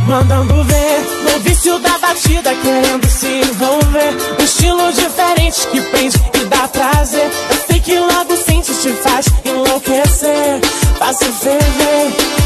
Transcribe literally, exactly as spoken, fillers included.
mandando ver, no vício da batida, querendo se envolver. Um estilo diferente que prende e dá prazer. Eu sei que logo sente, te faz enlouquecer, faz ferver.